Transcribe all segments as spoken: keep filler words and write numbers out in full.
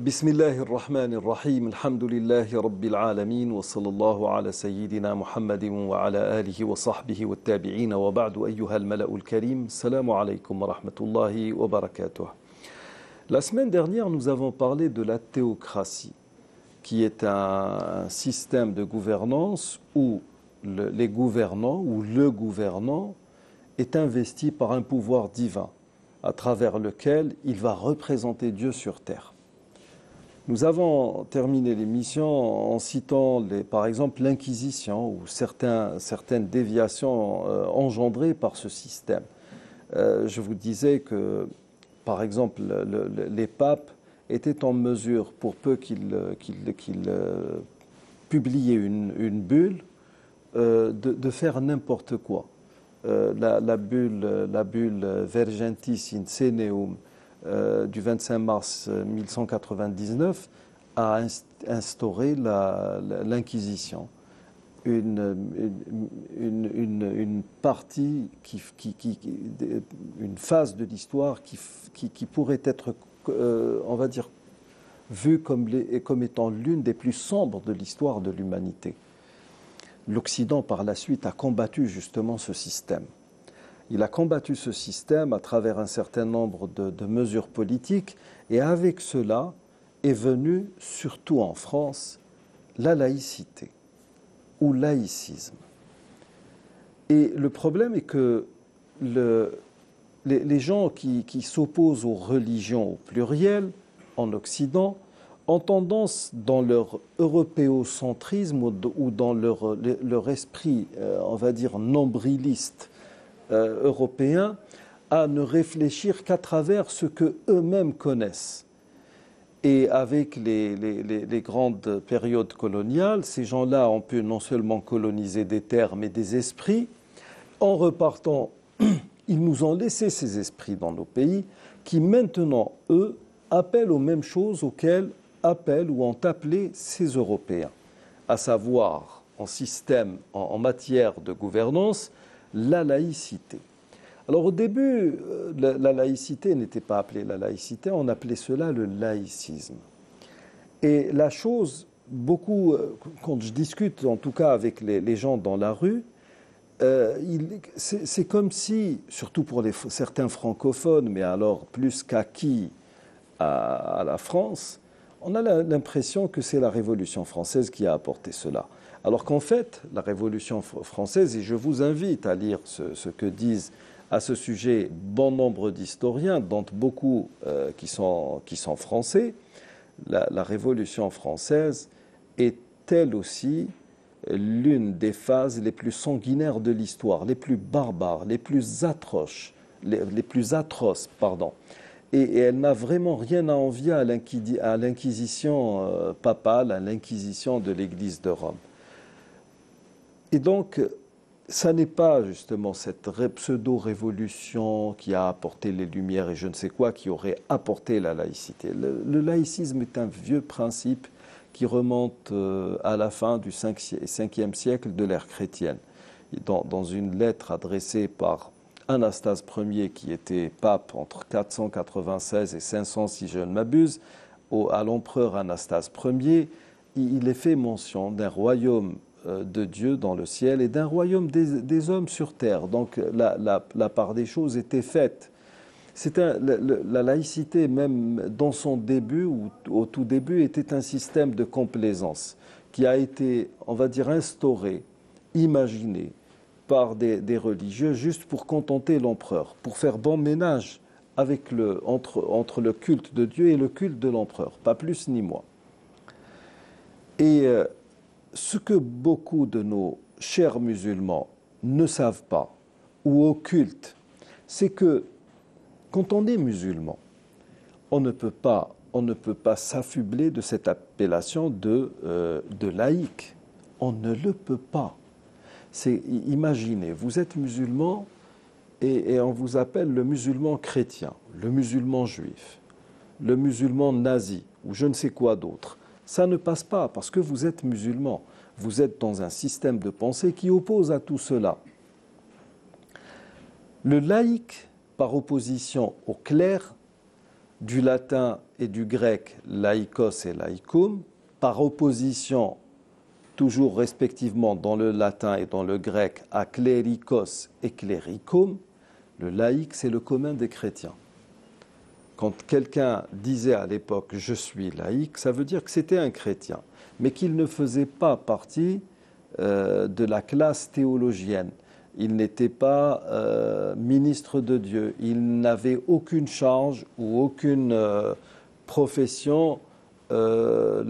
بسم الله الرحمن الرحيم الحمد لله رب العالمين وصلى الله على سيدنا محمد وعلى آله وصحبه والتابعين وبعد أيها الملأ الكريم السلام عليكم ورحمة الله وبركاته. La semaine dernière, nous avons parlé de la théocratie, qui est un système de gouvernance où le, les gouvernants ou le gouvernant est investi par un pouvoir divin à travers lequel il va représenter Dieu sur terre. Nous avons terminé l'émission en citant les, par exemple l'Inquisition ou certains, certaines déviations euh, engendrées par ce système. Euh, je vous disais que, par exemple, le, le, les papes étaient en mesure, pour peu qu'ils qu'ils, qu'ils, euh, publiaient une, une bulle, euh, de, de faire n'importe quoi. Euh, la, la, bulle, la bulle Vergentis in Seneum Euh, du vingt-cinq mars mille cent quatre-vingt-dix-neuf a instauré l'Inquisition, une, une, une, une partie, qui, qui, qui, une phase de l'histoire qui, qui, qui pourrait être, euh, on va dire, vue comme, les, comme étant l'une des plus sombres de l'histoire de l'humanité. L'Occident, par la suite, a combattu justement ce système. Il a combattu ce système à travers un certain nombre de, de mesures politiques et avec cela est venue, surtout en France, la laïcité ou laïcisme. Et le problème est que le, les, les gens qui, qui s'opposent aux religions au pluriel en Occident ont tendance, dans leur européocentrisme ou dans leur, leur esprit, on va dire, nombriliste, Euh, européens, à ne réfléchir qu'à travers ce qu'eux-mêmes connaissent. Et avec les, les, les, les grandes périodes coloniales, ces gens-là ont pu non seulement coloniser des terres, mais des esprits. En repartant, ils nous ont laissé ces esprits dans nos pays, qui maintenant, eux, appellent aux mêmes choses auxquelles appellent ou ont appelé ces Européens, à savoir, en système, en, en matière de gouvernance, la laïcité. Alors au début, la, la laïcité n'était pas appelée la laïcité, on appelait cela le laïcisme. Et la chose, beaucoup, quand je discute en tout cas avec les, les gens dans la rue, euh, c'est comme si, surtout pour les, certains francophones, mais alors plus qu'acquis à, à la France, on a l'impression que c'est la Révolution française qui a apporté cela. Alors qu'en fait, la Révolution française, et je vous invite à lire ce, ce que disent à ce sujet bon nombre d'historiens, dont beaucoup euh, qui, sont, qui sont français, la, la Révolution française est elle aussi l'une des phases les plus sanguinaires de l'histoire, les plus barbares, les plus atroces, les, les plus atroces, pardon. Et, et elle n'a vraiment rien à envier à l'Inquisition euh, papale, à l'Inquisition de l'Église de Rome. Et donc, ça n'est pas justement cette pseudo-révolution qui a apporté les Lumières et je ne sais quoi qui aurait apporté la laïcité. Le, le laïcisme est un vieux principe qui remonte euh, à la fin du cinquième siècle de l'ère chrétienne. Dans, dans une lettre adressée par Anastase Ier, qui était pape entre quatre cent quatre-vingt-seize et cinq cents, si je ne m'abuse, à l'empereur Anastase Ier, il est fait mention d'un royaume de Dieu dans le ciel et d'un royaume des, des hommes sur terre. Donc la, la, la part des choses était faite. C'est un, la, la laïcité, même dans son début ou au tout début, était un système de complaisance qui a été, on va dire, instauré, imaginé par des, des religieux juste pour contenter l'empereur, pour faire bon ménage avec le, entre, entre le culte de Dieu et le culte de l'empereur, pas plus ni moins. Et euh, ce que beaucoup de nos chers musulmans ne savent pas ou occultent, c'est que quand on est musulman, on ne peut pas, on ne peut pas s'affubler de cette appellation de, euh, de laïque. On ne le peut pas. C'est, imaginez, vous êtes musulman et, et on vous appelle le musulman chrétien, le musulman juif, le musulman nazi ou je ne sais quoi d'autre. Ça ne passe pas parce que vous êtes musulman. Vous êtes dans un système de pensée qui oppose à tout cela. Le laïc, par opposition au clerc, du latin et du grec laikos et laicum, par opposition toujours respectivement dans le latin et dans le grec à clérikos et cléricum. Le laïc, c'est le commun des chrétiens. Quand quelqu'un disait à l'époque « je suis laïc », ça veut dire que c'était un chrétien, mais qu'il ne faisait pas partie euh, de la classe théologienne. Il n'était pas euh, ministre de Dieu, il n'avait aucune charge ou aucune euh, profession euh,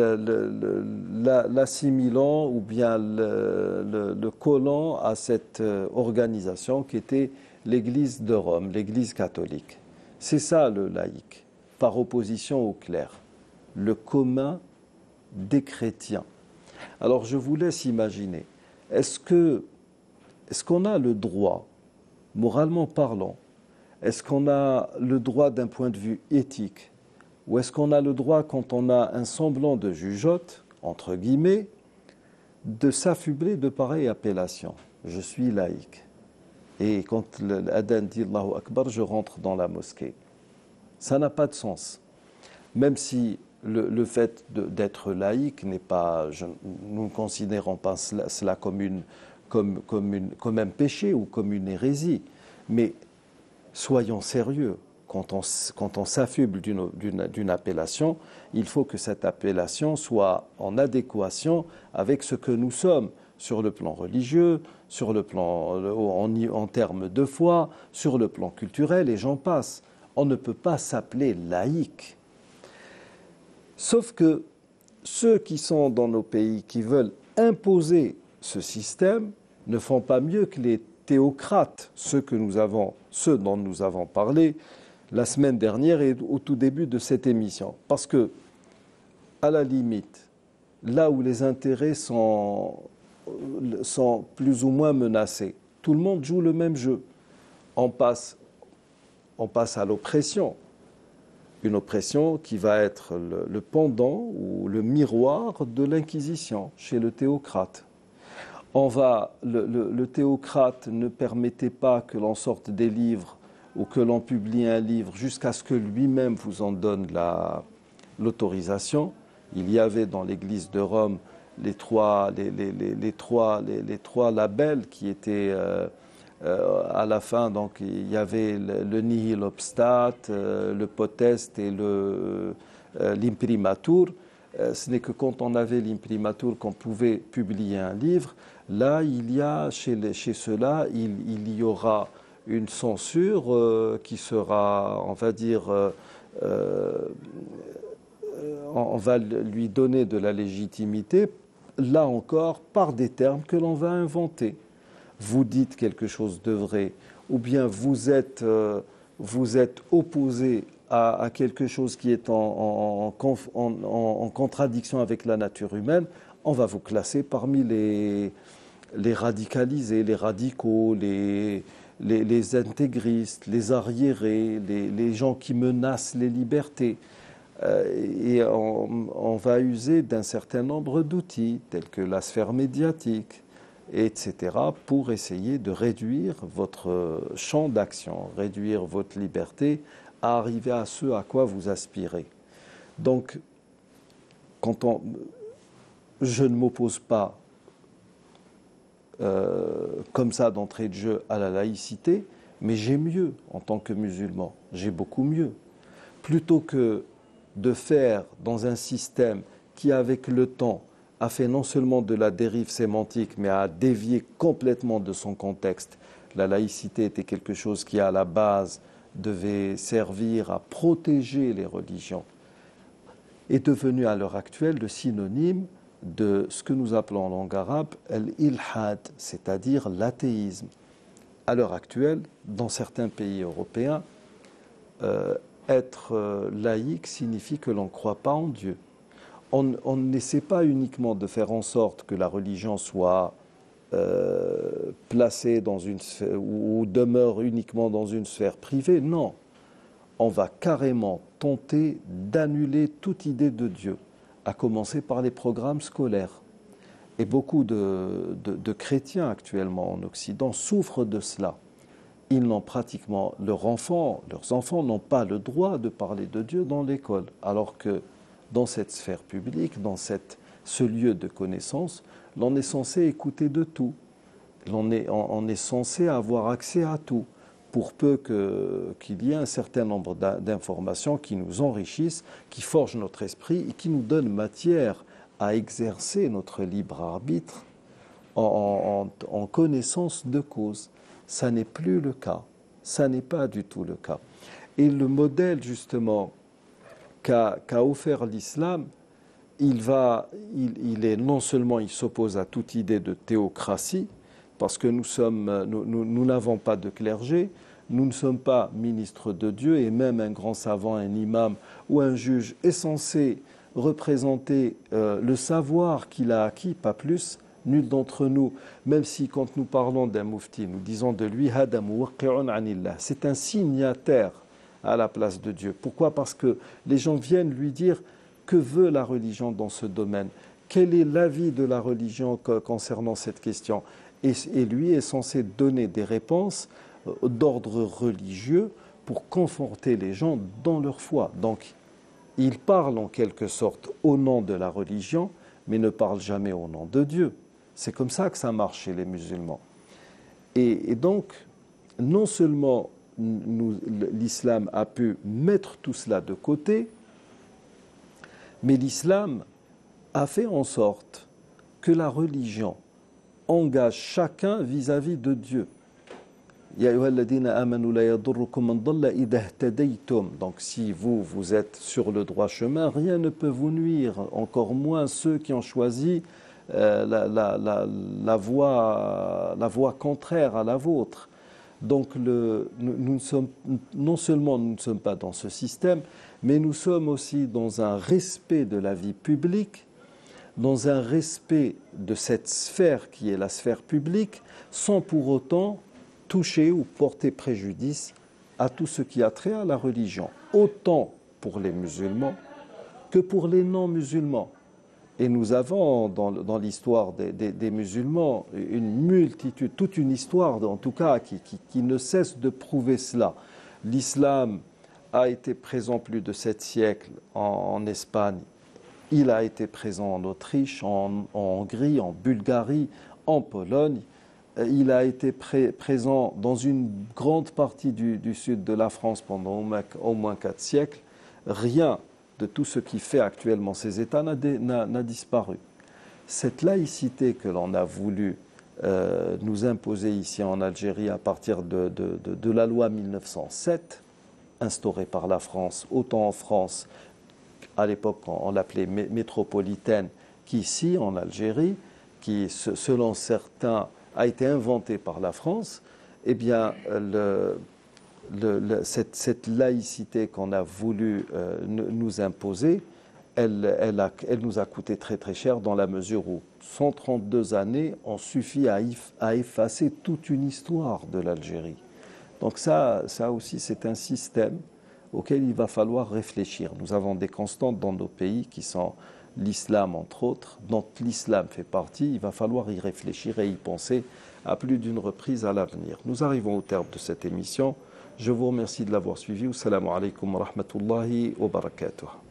l'assimilant ou bien le, le, le collant à cette organisation qui était l'Église de Rome, l'Église catholique. C'est ça le laïc, par opposition au clerc, le commun des chrétiens. Alors je vous laisse imaginer, est-ce que Est-ce qu'on a le droit, moralement parlant, est-ce qu'on a le droit d'un point de vue éthique, ou est-ce qu'on a le droit, quand on a un semblant de jugeote, entre guillemets, de s'affubler de pareilles appellations? Je suis laïque. Et quand l'adhan dit Allahu Akbar, je rentre dans la mosquée. Ça n'a pas de sens. Même si le, le fait de, d'être laïque n'est pas, je, nous ne considérons pas cela, cela comme une Comme, comme, une, comme un péché ou comme une hérésie. Mais soyons sérieux, quand on, quand on s'affuble d'une, d'une, d'une appellation, il faut que cette appellation soit en adéquation avec ce que nous sommes, sur le plan religieux, sur le plan, en, en termes de foi, sur le plan culturel, et j'en passe. On ne peut pas s'appeler laïque. Sauf que ceux qui sont dans nos pays, qui veulent imposer ce système, ne font pas mieux que les théocrates, ceux, que nous avons, ceux dont nous avons parlé la semaine dernière et au tout début de cette émission. Parce que, à la limite, là où les intérêts sont, sont plus ou moins menacés, tout le monde joue le même jeu. On passe, on passe à l'oppression. Une oppression qui va être le, le pendant ou le miroir de l'Inquisition chez le théocrate. On va, le, le, le théocrate ne permettait pas que l'on sorte des livres ou que l'on publie un livre jusqu'à ce que lui-même vous en donne la, l'autorisation. Il y avait dans l'Église de Rome les trois, les, les, les, les trois, les, les trois labels qui étaient euh, euh, à la fin. Donc il y avait le, le nihil obstat, euh, le potest et le, euh, l'imprimatur. Euh, ce n'est que quand on avait l'imprimatur qu'on pouvait publier un livre. Là, il y a, chez, les, chez ceux-là, il, il y aura une censure euh, qui sera, on va dire, euh, euh, on va lui donner de la légitimité, là encore, par des termes que l'on va inventer. Vous dites quelque chose de vrai, ou bien vous êtes, euh, vous êtes opposé à, à quelque chose qui est en, en, en, en, en contradiction avec la nature humaine, on va vous classer parmi les... les radicalisés, les radicaux, les, les, les intégristes, les arriérés, les, les gens qui menacent les libertés. Euh, et on, on va user d'un certain nombre d'outils, tels que la sphère médiatique, et cetera, pour essayer de réduire votre champ d'action, réduire votre liberté à arriver à ce à quoi vous aspirez. Donc, quand on, je ne m'oppose pas Euh, comme ça d'entrée de jeu à la laïcité, mais j'ai mieux en tant que musulman, j'ai beaucoup mieux. Plutôt que de faire dans un système qui, avec le temps, a fait non seulement de la dérive sémantique, mais a dévié complètement de son contexte. La laïcité était quelque chose qui, à la base, devait servir à protéger les religions, est devenu à l'heure actuelle le synonyme de ce que nous appelons en langue arabe l'ilhad, c'est-à-dire l'athéisme. À l'heure actuelle, dans certains pays européens, euh, être euh, laïque signifie que l'on ne croit pas en Dieu. On, on n'essaie pas uniquement de faire en sorte que la religion soit euh, placée dans une sphère, ou, ou demeure uniquement dans une sphère privée. Non, on va carrément tenter d'annuler toute idée de Dieu, à commencer par les programmes scolaires. Et beaucoup de, de, de chrétiens actuellement en Occident souffrent de cela. ils n'ont pratiquement, leurs enfants, leurs enfants n'ont pas le droit de parler de Dieu dans l'école, alors que dans cette sphère publique, dans cette, ce lieu de connaissance, l'on est censé écouter de tout. L'on est, on, on est censé avoir accès à tout, pour peu que, qu'il y ait un certain nombre d'informations qui nous enrichissent, qui forgent notre esprit et qui nous donnent matière à exercer notre libre arbitre en, en, en connaissance de cause. Ça n'est plus le cas. Ça n'est pas du tout le cas. Et le modèle, justement, qu'a, qu'a offert l'islam, il, va, il, il est non seulement, il s'oppose à toute idée de théocratie, parce que nous sommes, nous, nous, nous n'avons pas de clergé, nous ne sommes pas ministres de Dieu, et même un grand savant, un imam ou un juge est censé représenter euh, le savoir qu'il a acquis, pas plus. Nul d'entre nous, même si quand nous parlons d'un mufti, nous disons de lui, c'est un signataire à la place de Dieu. Pourquoi ? Parce que les gens viennent lui dire que veut la religion dans ce domaine, quel est l'avis de la religion concernant cette question. Et, et lui est censé donner des réponses d'ordre religieux pour conforter les gens dans leur foi. Donc, il parle en quelque sorte au nom de la religion, mais ne parle jamais au nom de Dieu. C'est comme ça que ça marche chez les musulmans. Et, et donc, non seulement nous, l'islam a pu mettre tout cela de côté, mais l'islam a fait en sorte que la religion engage chacun vis-à-vis de Dieu. Donc si vous, vous êtes sur le droit chemin, rien ne peut vous nuire, encore moins ceux qui ont choisi euh, la, la, la, la, voie, la voie contraire à la vôtre. Donc le, nous, nous sommes, non seulement nous ne sommes pas dans ce système, mais nous sommes aussi dans un respect de la vie publique, dans un respect de cette sphère qui est la sphère publique, sans pour autant toucher ou porter préjudice à tout ce qui a trait à la religion, autant pour les musulmans que pour les non-musulmans. Et nous avons dans, dans l'histoire des, des, des musulmans une multitude, toute une histoire en tout cas qui, qui, qui ne cesse de prouver cela. L'islam a été présent plus de sept siècles en, en Espagne, il a été présent en Autriche, en, en Hongrie, en Bulgarie, en Pologne. Il a été pré- présent dans une grande partie du, du sud de la France pendant au moins, au moins quatre siècles. Rien de tout ce qui fait actuellement ces États n'a, dé, n'a, n'a disparu. Cette laïcité que l'on a voulu euh, nous imposer ici en Algérie à partir de, de, de, de la loi mille neuf cent sept, instaurée par la France, autant en France, à l'époque on l'appelait métropolitaine, qu'ici en Algérie, qui selon certains a été inventée par la France, eh bien, le, le, le, cette, cette laïcité qu'on a voulu euh, nous imposer, elle, elle, a, elle nous a coûté très très cher dans la mesure où cent trente-deux années ont suffi à, à effacer toute une histoire de l'Algérie. Donc ça, ça aussi, c'est un système auquel il va falloir réfléchir. Nous avons des constantes dans nos pays qui sont l'islam, entre autres, dont l'islam fait partie. Il va falloir y réfléchir et y penser à plus d'une reprise à l'avenir. Nous arrivons au terme de cette émission. Je vous remercie de l'avoir suivi. Assalamu alaikum wa rahmatullahi wa barakatuh.